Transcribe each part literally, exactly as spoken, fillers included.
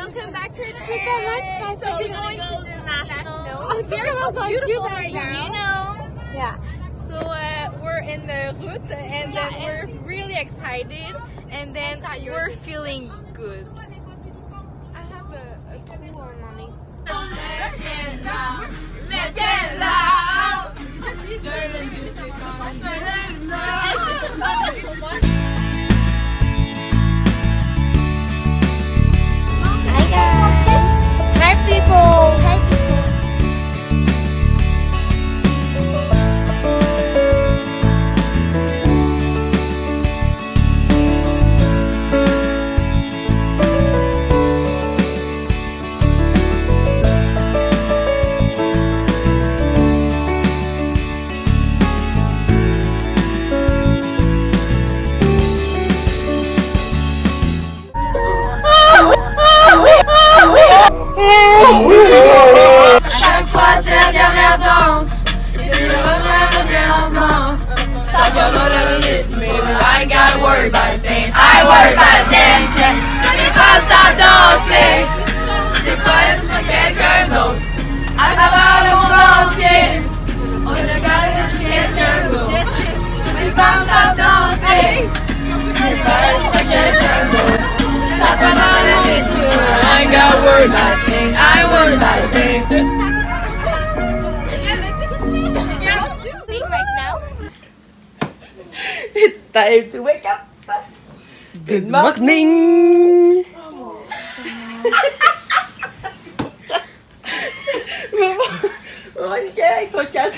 welcome back to our channel. So we're going to the national. It's beautiful right now. You know. Yeah. So uh, we're in the route, and then we're really excited, and then we're feeling good. I have a, a tool on mommy. Let's get loud. Let's get loud. Turn the music on. This is fun so much. Hi guys. Hi people. Hi people. Chaque fois c'est la dernière danse, et puis le refrain revient lentement. T'as pas dans le rythme, I gotta worry about a thing, I worry about a damn thing. Toutes les femmes savent danser, si c'est pas elle, ce sera quelqu'un d'autre. À travers le monde entier, on se regarde chez quelqu'un d'autre. Toutes les femmes savent danser, si c'est pas elle, ce sera quelqu'un d'autre. À travers le rythme, I gotta worry about a thing, I worry about a thing. It's time to wake up. Good morning. Maman, il est avec son casque.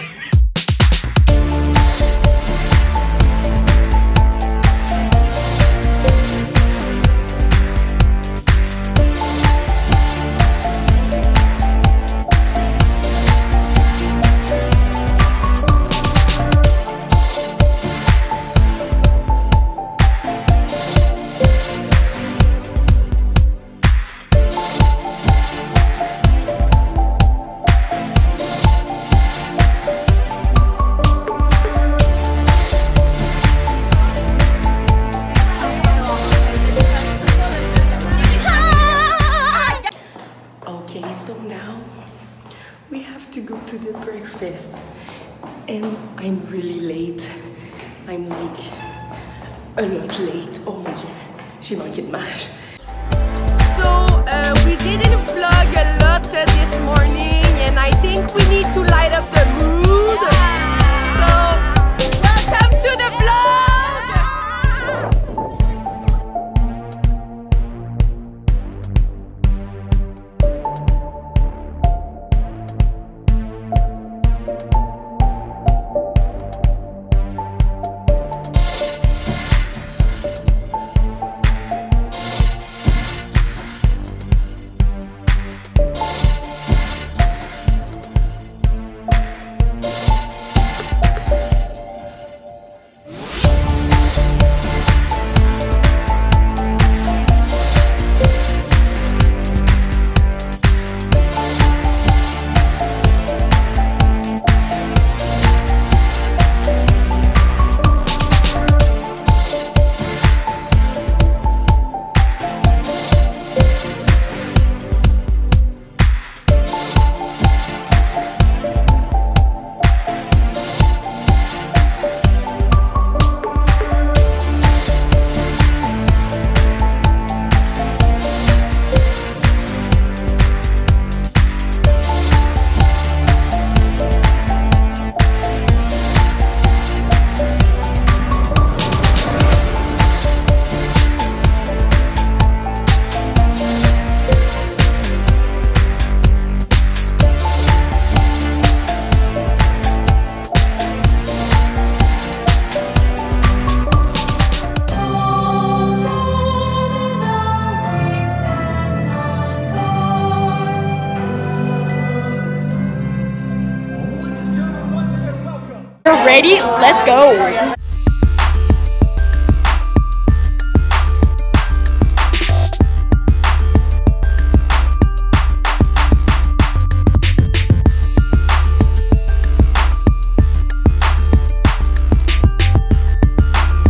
Okay, so now we have to go to the breakfast, and I'm really late. I'm like a lot late. Oh mon dieu, j'ai manqué de marche. So uh, we didn't vlog a lot uh, this morning, and I think we need to light up the mood. So welcome to the vlog. Ready? Let's go!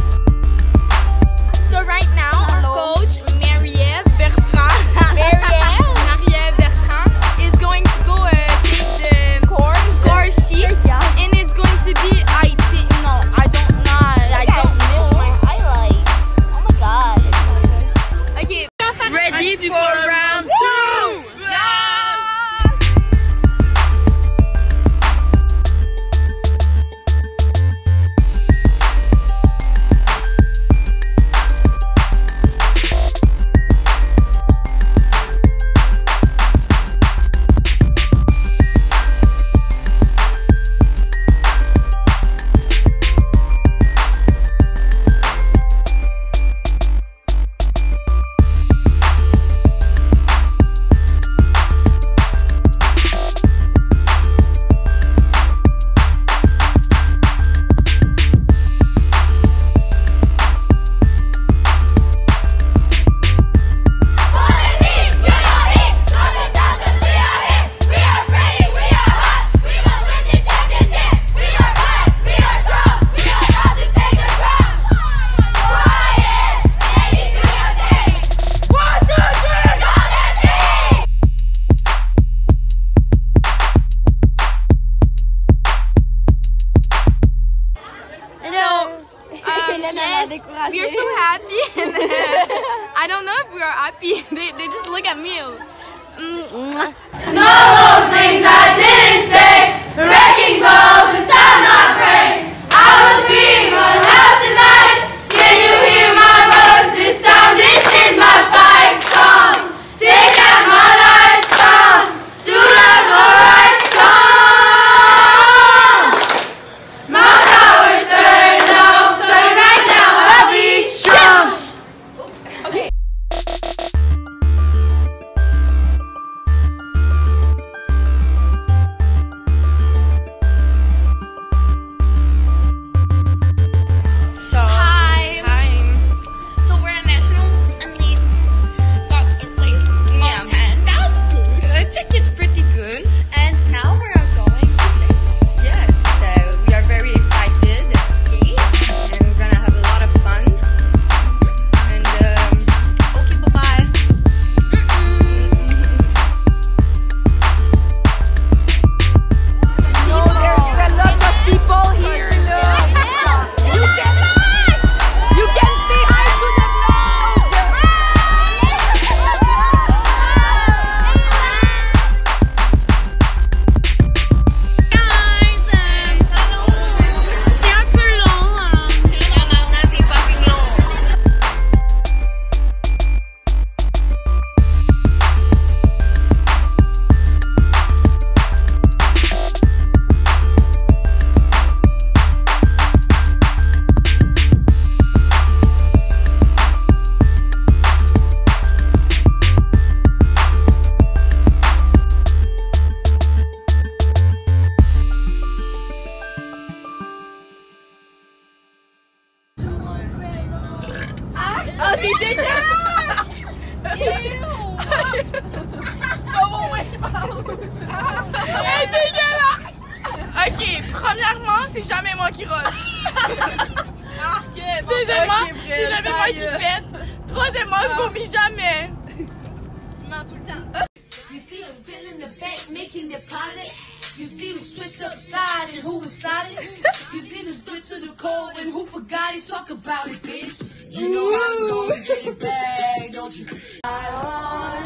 So right now, our coach, Mariette Bertrand. Mariette. are happy. they, they just look at me. Mm-hmm. And all those things I didn't say, wrecking balls inside my brain. I was dreaming on how tonight. Can you hear my voice? This time, this is my fight song. Take out my light song. Do not go right song. My power's turned off, so right now I'll be strong. Okay. Oh, t'es dégueulasse! Comment on est Elle est dégueulasse! Ok, premièrement, c'est jamais moi qui rôle. Deuxièmement, c'est jamais moi qui pète. Troisièmement, je vomis jamais. Tu mens tout le temps. You see who's been in the bank making deposit. You see who switched up side and who was silent. You see who stood to the cold and who forgot it. Talk about it, bitch. You know I'm gonna get it back, don't you? I want